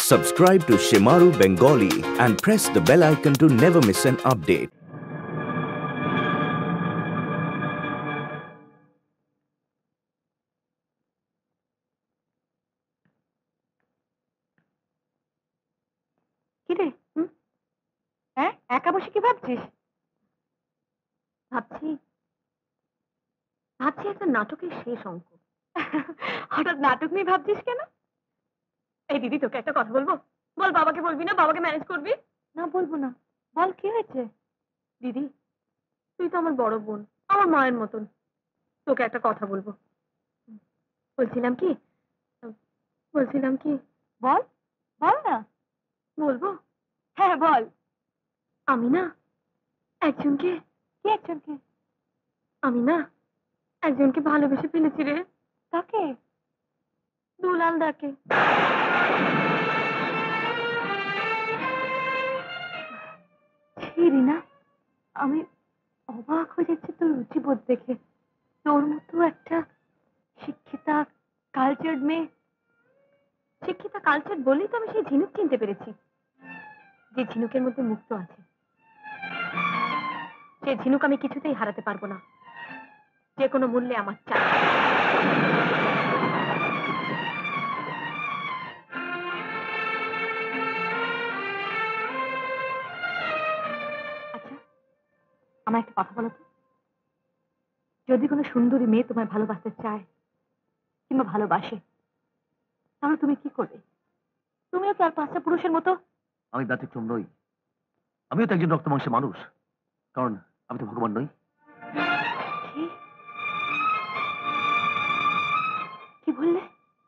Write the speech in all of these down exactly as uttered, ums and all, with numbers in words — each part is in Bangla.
Subscribe to Shemaroo Bengali and press the bell icon to never miss an update. কিরে হুম হ্যাঁ একা বসে কি ভাবছিস? ভাবছি ভাবছি একটা নাটকের শেষ অঙ্ক। হঠাৎ নাটক নিয়ে ভাবছিস কেন? এই দিদি তোকে একটা কথা বলবো। বল, বাবাকে বলবি না? বাবাকে ম্যানেজ করবি না? বলবো না। বল কি হয়েছে? দিদি তুই তো আমার বড় বোন, আমার মায়ের মতন। তোকে একটা কথা বলবো। বলছিলাম কি বলছিলাম কি বল বল না। বলবো? হ্যাঁ বল। আমি না একজনকে কি একজনকে আমি না একজনকে ভালোবেসে ফেলেছি রে। কাকে? দুলাল দাকে। রিনা, আমি অবাক হয়ে যাচ্ছি তোর রুচিবোধ দেখে। তোর মতো একটা শিক্ষিতা কালচার্ড মেয়ে। শিক্ষিতা কালচার্ড বলেই তো আমি সেই ঝিনুক চিনতে পেরেছি, যে ঝিনুকের মধ্যে মুক্ত আছে। সে ঝিনুক আমি কিছুতেই হারাতে পারবো না, যে কোনো মূল্যে আমার চাই। আচ্ছা, আমার একটা কথা বলো তো, যদি কোনো সুন্দরী মেয়ে তোমায় ভালোবাসতে চায় কিংবা ভালোবাসে, তাহলে তুমি কি করবে? তুমিও তো আর পাঁচটা পুরুষের মতো। আমি ব্যতিক্রম নই, আমিও তো একজন রক্ত মাংসের মানুষ, কারণ আমি তো ভগবান নই। কি বললে?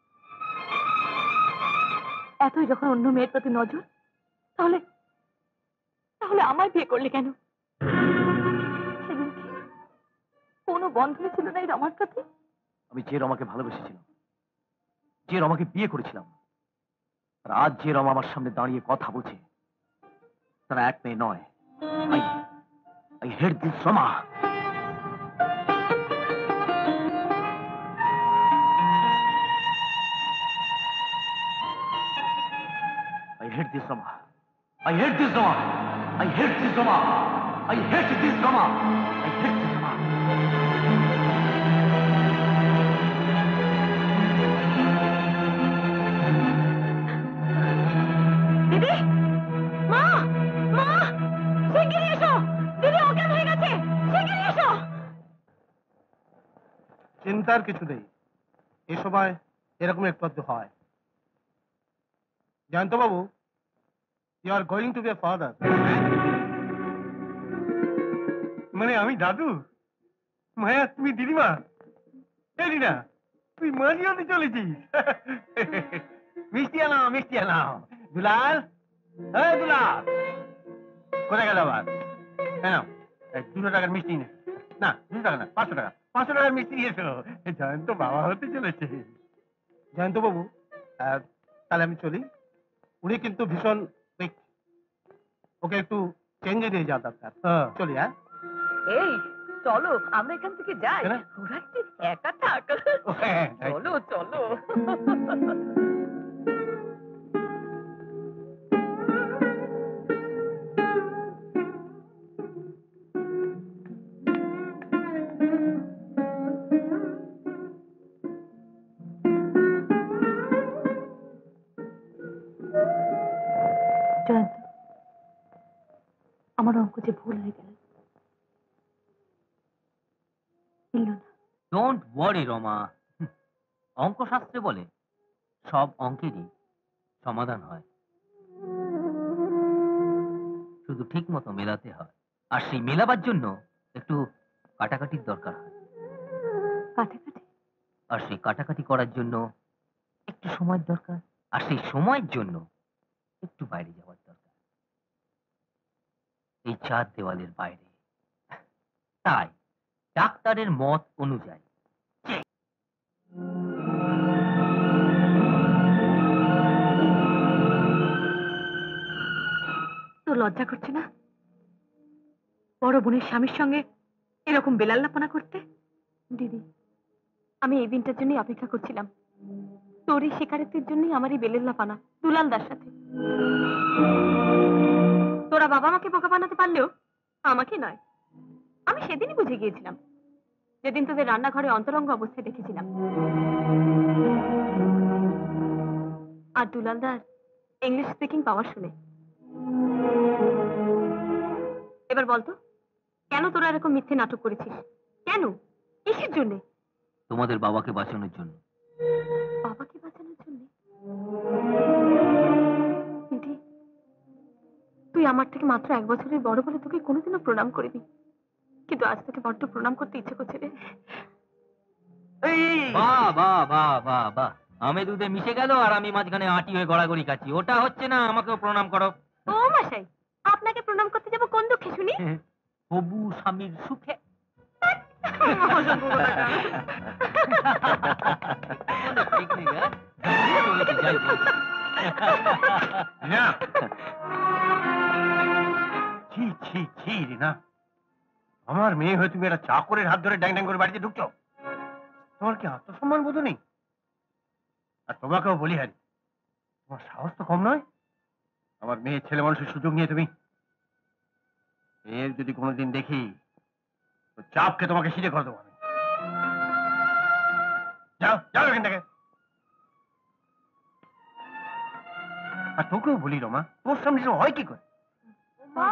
এতই যখন অন্য মেয়ের প্রতি নজর, তাহলে তাহলে আমায় বিয়ে করলে কেন? সেদিন কি কোনো বন্ধনে ছিল না এই রমার প্রতি? আমি যে রমাকে ভালোবেসেছিলাম, যে রমাকে বিয়ে করেছিলাম, আর আজ যে রমা আমার সামনে দাঁড়িয়ে কথা বলছে, তারা এক মেয়ে নয়। I I hate this Rama. I hate this Rama. I hate this Rama. I hate this Rama. I hate this Rama. I hate this Rama. দিদি, মা, মা, শিগগিরই এসো। দিদি অজ্ঞান হয়ে গেছে, শিগগিরই এসো। চিন্তার কিছু নেই, এ সময় এরকম একটু আধটু হয়। জয়ন্ত বাবু, you are going to be a father. মানে আমি দাদু? মায়া তুমি দিদিমা? এই দিনা, তুই মাঝি হতে চলেছিস। মিষ্টি আনাও, মিষ্টি আনাও। দুলাল, এই দুলাল, কোথায় গেল আবার? কেন দুশো টাকার মিষ্টি নে। না, দুশো টাকা না, পাঁচশো টাকা। পাঁচশো টাকার মিষ্টি নিয়েছো। জয়ন্ত বাবা হতে চলেছে। জয়ন্ত বাবু, তাহলে আমি চলি। উনি কিন্তু ভীষণ, ওকে একটু চেঞ্জে নিয়ে যাওয়া দরকার। চলি। হ্যাঁ এই চলো, আমরা এখান থেকে যাই। ওরা একটু একা থাক। চলো চলো। জয়ন্ত, আমার অঙ্ক যে ভুল হয়ে গেল। ডোন্ট ওয়ারি রমা, অঙ্ক শাস্ত্রে বলে সব অঙ্কেরই সমাধান হয়, শুধু ঠিক মতো মেলাতে হয়। আর সেই মেলাবার জন্য একটু কাটাকাটির দরকার হয়। কাটাকাটি? আর সেই কাটাকাটি করার জন্য একটু সময়ের দরকার। আর সেই সময়ের জন্য একটু বাইরে যাওয়ার দরকার, এই চার দেওয়ালের বাইরে। তাই ডাক্তারের মত অনুযায়ী তো লজ্জা করছে না বড় বোনের স্বামীর সঙ্গে এরকম বেলাল্লাপনা করতে? দিদি, আমি এই দিনটার জন্যই অপেক্ষা করছিলাম। তোর এই শিকারিত্বের জন্যই আমার এই বেলেল্লা পানা দুলালদার সাথে। তোরা বাবা মাকে বোকা বানাতে পারলেও আমাকে নয়। আমি সেদিনই বুঝে গিয়েছিলাম, যেদিন তোদের রান্নাঘরে অন্তরঙ্গ অবস্থায় দেখেছিলাম। আর দুলালদার ইংলিশ স্পিকিং পাওয়ার শুনে। এবার বলতো, কেন তোরা এরকম মিথ্যে নাটক করেছিস? কেন? কিসের জন্য? তোমাদের বাবাকে বাঁচানোর জন্য। বাবাকে বাঁচানোর জন্য? দিদি, তুই আমার থেকে মাত্র এক বছরের বড় বলে তোকে কোনোদিনও প্রণাম করিনি, কিন্তু আজ তোকে বড্ড প্রণাম করতে ইচ্ছে করছে রে। বাহ বাহ বাহ বাহ বাহ, আমি দুধে মিশে গেল আর আমি মাঝখানে আটি হয়ে গড়াগড়ি খাচ্ছি। ওটা হচ্ছে না, আমাকেও প্রণাম করো। ও মশাই, আপনাকে প্রণাম করতে যাবো কোন দুঃখে শুনি? হবু স্বামীর সুখে। ছি ছি ছি রে না, আমার মেয়ে হয়ে তুমি একটা চাকরের হাত ধরে ড্যাং ড্যাং করে বাড়িতে ঢুকছো? তোমার কি আত্মসম্মান বোধ নেই? আর তোমাকেও বলি হারি, তোমার সাহস তো কম নয়। আমার মেয়ে ছেলে মানুষের সুযোগ নিয়ে তুমি, এর যদি কোনোদিন দেখি তো চাপকে তোমাকে সিধে করে দেবো আমি। যাও যাও এখান থেকে। আর তোকেও বলি রমা, তোর সামনে সব হয় কি করে? মা,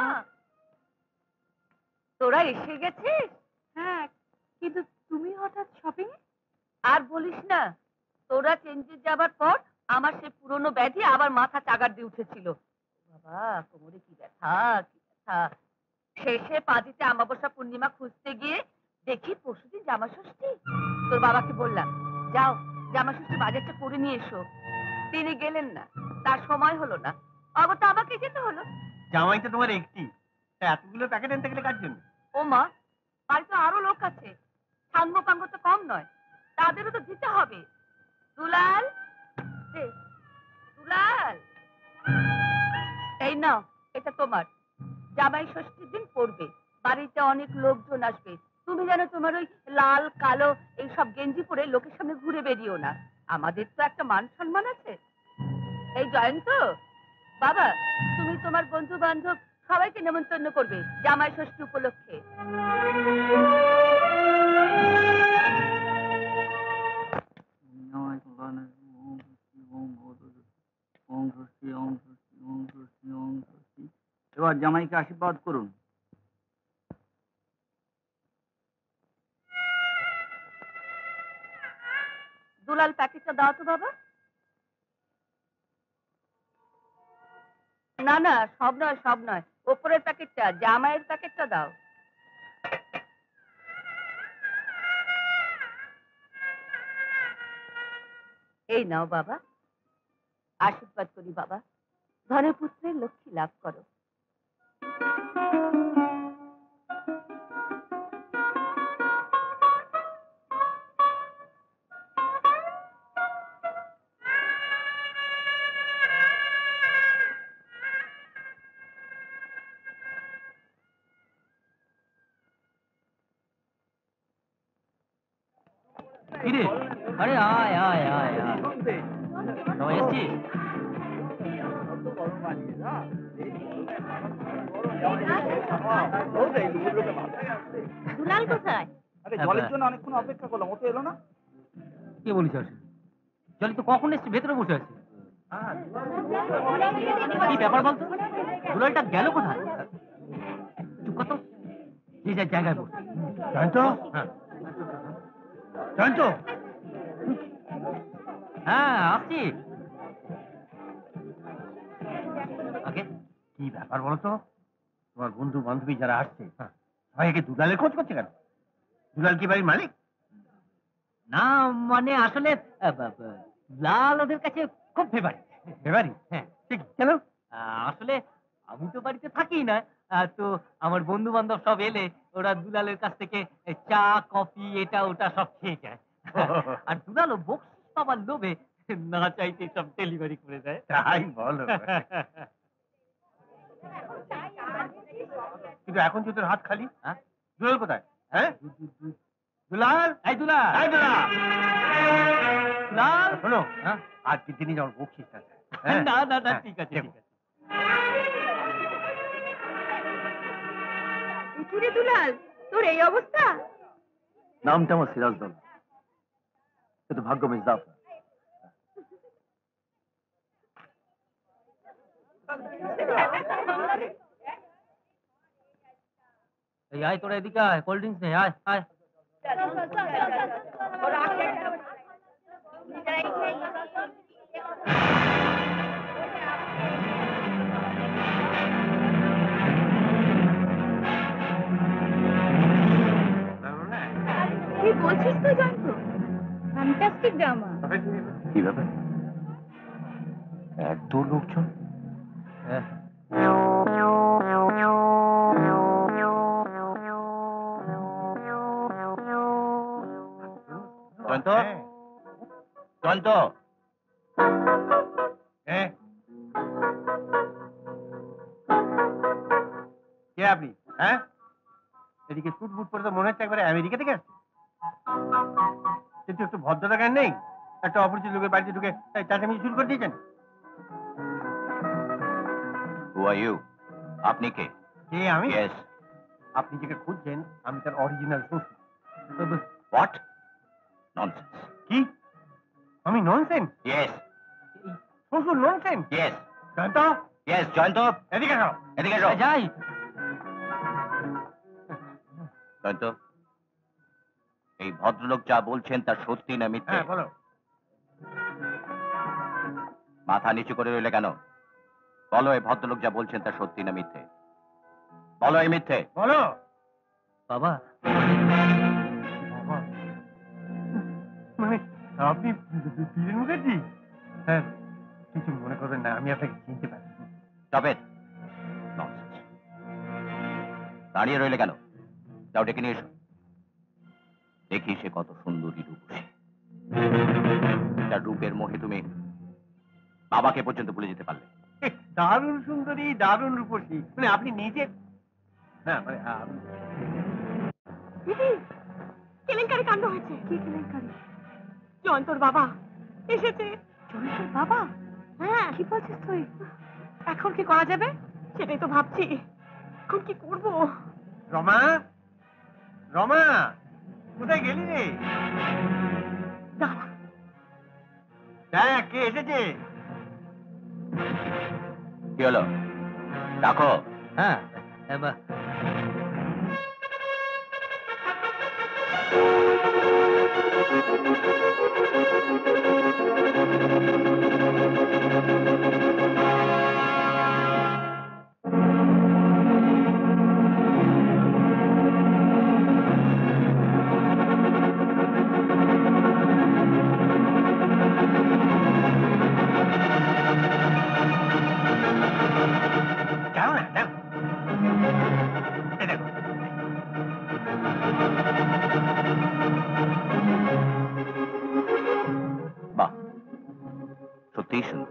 তোরা এসে গেছিস? হ্যাঁ, কিন্তু তুমি হঠাৎ শপিং এ? আর বলিস না, তোরা চেঞ্জে যাবার পর আমার সে পুরনো ব্যাধি আবার মাথা চাগার দিয়ে উঠেছিল। বাবা, কোমরে কি ব্যথা কি ব্যথা। শেষে পাজিতে আমাবস্যা পূর্ণিমা খুঁজতে গিয়ে দেখি পরশুদিন জামা ষষ্ঠী। তোর বাবাকে বললাম, যাও জামা ষষ্ঠী বাজারটা করে নিয়ে এসো। তিনি গেলেন না, তার সময় হলো না, অগত্যা আমাকে যেতে হলো। জামাই তো তোমার একটি, তা এতগুলো প্যাকেট আনতে গেলে কার জন্য? ও মা, বাড়িতে আরো লোক আছে, সাঙ্গ পাঙ্গ তো কম নয়, তাদেরও তো দিতে হবে। দুলাল, দে, দুলাল, এই নাও, এটা তোমার। জামাই ষষ্ঠীর দিন পরবে, বাড়িতে অনেক লোকজন আসবে। তুমি যেন তোমার ওই লাল কালো এইসব গেঞ্জি পরে লোকের সামনে ঘুরে বেরিও না। আমাদের তো একটা মান সম্মান আছে। এই জয়ন্ত, বাবা, তুমি তোমার বন্ধু বান্ধব সবাইকে নেমন্তন্ন করবে জামাই ষষ্ঠী উপলক্ষে। এবার জামাইকে আশীর্বাদ করুন। দুলাল, প্যাকেটটা দাও তো বাবা। না না, সব নয় সব নয়, ওপরের প্যাকেটটা, জামাইয়ের প্যাকেটটা দাও। এই নাও বাবা, আশীর্বাদ করি বাবা, ধনে পুত্রের লক্ষ্মী লাভ করো। কিরে, আরে আয় আয় আয় আয়, সবাই এসছিস? দুলাল কোথায়? আরে জলের জন্য অনেকক্ষণ অপেক্ষা করলাম, ও তো এলো না। কে বলিস আসলে? জলি তো কখন এসছে, ভেতরে বসে আছে। কি ব্যাপার বলতো, দুলালটা গেল কোথায়? চুপ কত, যে যার জায়গায় বস। জয়ন্ত, হ্যাঁ জয়ন্ত, হ্যাঁ আসছি। আগে কি ব্যাপার বলো তো? তোমার বন্ধু বান্ধবী যারা আসছে সবাইকে দুলালের খোঁজ করছে কেন? দুলাল কি বাড়ির মালিক? না মানে আসলে আহ, বা- বা- লাল ওদের কাছে খুব ফেভারিট। এবারই? হ্যাঁ ঠিক, কেন? আহ, আসলে আমি তো বাড়িতে থাকি না, আহ, তো আমার বন্ধু বান্ধব সব এলে ওরা দুলালের কাছ থেকে এই চা কফি এটা ওটা সব খেয়ে যায়। আর দুলালও বকশিস পাবার লোভে না চাইতে সব ডেলিভারি করে দেয়। তাই বলো। কিন্তু এখন যে তোর হাত খালি, হ্যাঁ? দুলাল কোথায়? হ্যাঁ, দু- দু- দু- দুলাল, এই দুলাল, এই দুলাল, দুলাল। শোনো, হ্যাঁ? আজকের দিনই যেমন বকশিস আছে। হ্যাঁ? না না না হ্যাঁ, ঠিক আছে দেখো। ঠিক আছে। কিরে দুলাল, তোর এই অবস্থা? নামটা আমার সিরাজদৌল, কিন্তু ভাগ্য মির্জাফ। এই আয় তোরা এদিকে আয়, কোল্ড ড্রিঙ্কস নে, আয় আয়। কি বলছিস তুই জয়ন্ত? Fantastic drama. কি ব্যাপার, এত লোকজন? হ্যাঁ। জয়ন্ত, জয়ন্ত, হ্যাঁ, কে আপনি? হ্যাঁ, এদিকে স্যুট বুট পরে তো মনে হচ্ছে একবারে আমেরিকা থেকে আসছে। কিন্তু একটু ভদ্রতা জ্ঞান নেই? একটা অপরিচিত লোকের বাড়িতে ঢুকে তাই চাচামি শুরু করে দিয়েছেন। Who are you? আপনি কে? কে আমি? ইয়েস। আপনি যাকে খুঁজছেন আমি তার অরিজিনাল শ্বশুর। What nonsense? কি? আমি ননসেন্স? ইয়েস শ্বশুর nonsense? Yes Jayanta, yes. Jayanta, এদিকে এসো। এদিকে এসো। যাই। জয়ন্ত, এই ভদ্রলোক যা বলছেন তা সত্যি না মিথ্যে? হ্যাঁ বলো। মাথা নিচু করে রইলে কেন? বলো, এই ভদ্রলোক যা বলছেন তা সত্যি না মিথ্যে? বলো, এই মিথ্যে? বলো। বাবা, বাবা, মানে আপনি বীরেন মুখার্জি? হ্যাঁ, কিছু মনে করবেন না, আমি আপনাকে চিনতে পারি। তবে দাঁড়িয়ে রইলে কেন? যাও ডেকে নিয়ে এসো। দেখি সে কত সুন্দরী রূপসী। তার রূপের মোহে তুমি বাবাকে পর্যন্ত ভুলে যেতে পারলে। দারুণ সুন্দরী, দারুণ রূপসী, মানে আপনি নিজে না, মানে আমি দিদি, কেলেঙ্কারি কাণ্ড হয়েছে। কি কেলেঙ্কারি? জয়ন্তর বাবা এসেছে। জয়ন্তর বাবা? হ্যাঁ। কি বলছিস তুই? এখন কি করা যাবে সেটাই তো ভাবছি। এখন কি করবো? রমা, রমা, কোথায় গেলি রে? দাঁড়া। দেখ কে এসেছে। কি হলো? ডাকো। হ্যাঁ এবার যাও না, যাও। এই দেখো। বাহ, সত্যিই সুন্দর।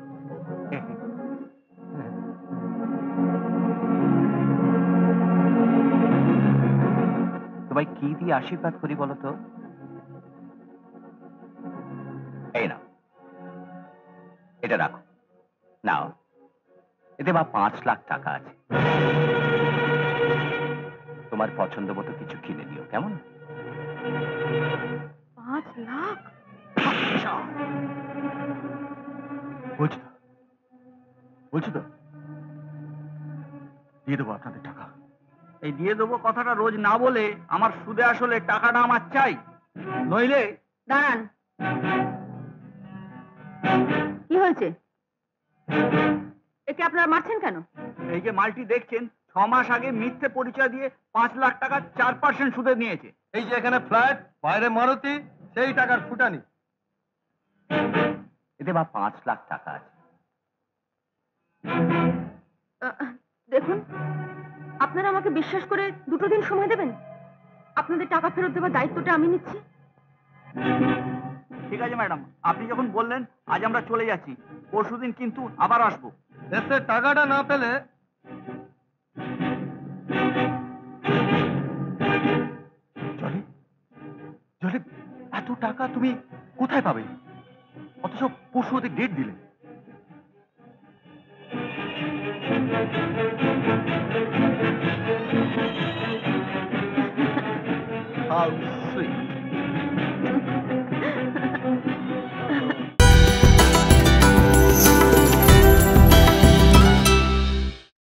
তোমায় কি দিয়ে আশীর্বাদ করি বলো তো? এই নাও, এটা রাখো। নাও, এতে বা পাঁচ লাখ টাকা আছে। তোমার পছন্দ মতো কিছু কিনে দিও, কেমন? পাঁচ লাখ? বলছি তো, বলছি তো, দিয়ে দেবো আপনাদের টাকা। এই দিয়ে দেবো কথাটা রোজ না বলে আমার সুদে আসলে টাকাটা আমার চাই, নইলে। দাঁড়ান। কি হয়েছে? একে আপনারা মারছেন কেন? এই যে মালটি দেখছেন, ছ মাস আগে মিথ্যে পরিচয় দিয়ে পাঁচ লাখ টাকা চার পার্সেন্ট সুদে নিয়েছে। এই যে এখানে ফ্ল্যাট, বাইরে মারুতি, সেই টাকার ফুটানি। এতে বা পাঁচ লাখ টাকা আছে। আহ, দেখুন, আপনারা আমাকে বিশ্বাস করে দুটো দিন সময় দেবেন। আপনাদের টাকা ফেরত দেওয়ার দায়িত্বটা আমি নিচ্ছি। ঠিক আছে ম্যাডাম, আপনি যখন বললেন আজ আমরা চলে যাচ্ছি, পরশুদিন কিন্তু আবার আসবো। দেশের টাকাটা না পেলে চলে টাকা তুমি কোথায় পাবে? অথচ পরশু ওদের ডেট দিলে। হাউ